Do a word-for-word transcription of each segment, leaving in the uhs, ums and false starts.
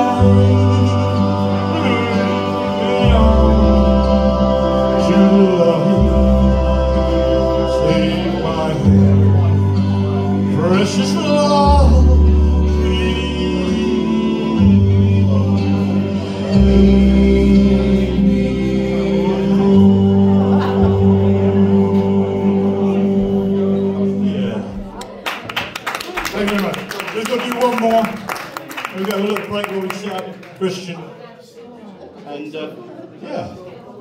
Precious love, yeah. Thank you very much. We've got to do one more. We've got a little break where we shout Christian. And, uh, yeah.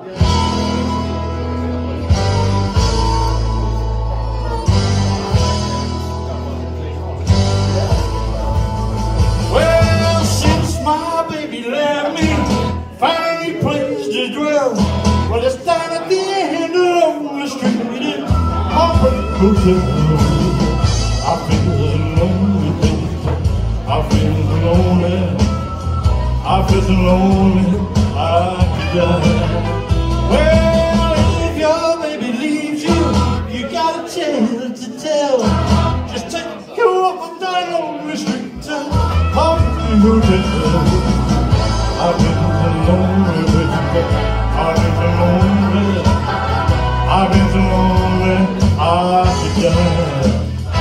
Well, since my baby left me, find a new place to dwell. Well, it's down at the end of the street in Heartbreak Hotel. I feel lonely, baby. I feel lonely. I feel so lonely, I could die. Well, if your baby leaves you, you got a tale to tell. Just take her up and down on the street to Heartbreak Hotel. I've been so lonely, baby. I've been so lonely. I've been so lonely, I could die.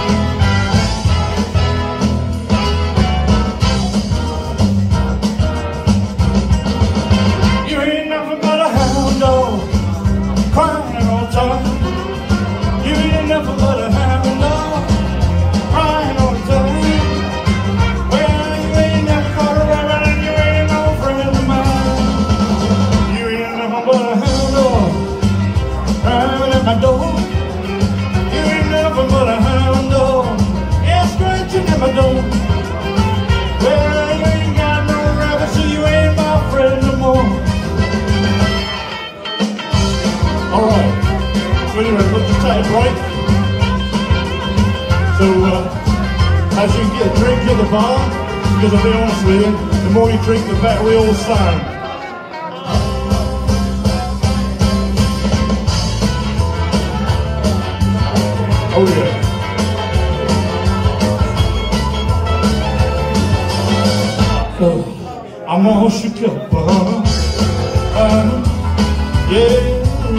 Crying all the time. You ain't nothing but a hound dog, crying all the time. Well, you ain't never caught a rabbit and you ain't no friend of mine. You ain't nothing but a hound dog, crying at my door. You ain't nothing but a hound dog, yeah, scratching at my door. Well, you ain't got no rabbit, so you ain't my friend no more. Alright, so anyway, let's just take a break. So, uh, as you get a drink at the bar, because I'll be honest with you, the more you drink, the better we all sound. Oh yeah. Oh, I'm all shook up, uh-huh. Uh, yeah.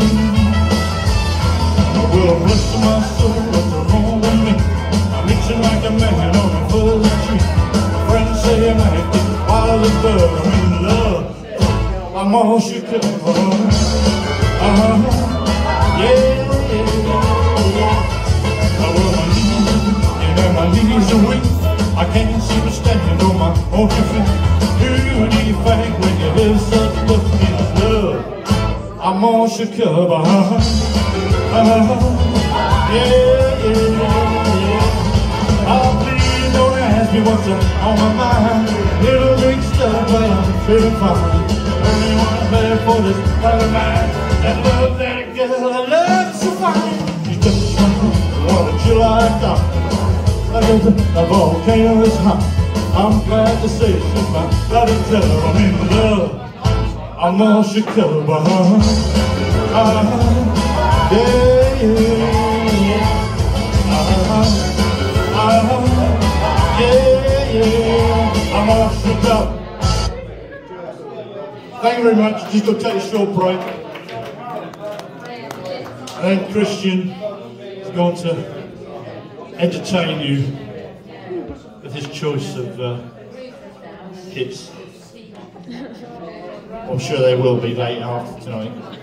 Well, rest of my soul, what's wrong with me? I'm itching like a man on a fuzzy tree. Friends say I'm acting wild as bird, I'm in love. I'm all shook up, uh-huh, uh-huh, yeah, yeah, yeah. Well, my knees, you know my knees are weak. I can't seem to stand on my own two feet. Who do you think when you have such looking love? I'm all shook up, uh-huh. Uh, yeah, yeah, yeah. Oh, please don't ask me what's on my mind. Little big stuff, but I'm feeling fine. Only one better for this love of mine. That love, that girl, I love so fine. She touched my heart, what a July dawn. Like a, a volcano is hot. I'm glad to say she's my bloody tell. I'm in love. I'm all shook up, uh-huh. Uh-huh. Yeah, yeah, yeah, uh-huh, uh-huh, yeah, yeah, I'm all shook up. Thank you very much, just going to take a short break. And then Christian is going to entertain you with his choice of uh, hits. I'm sure they will be late after tonight.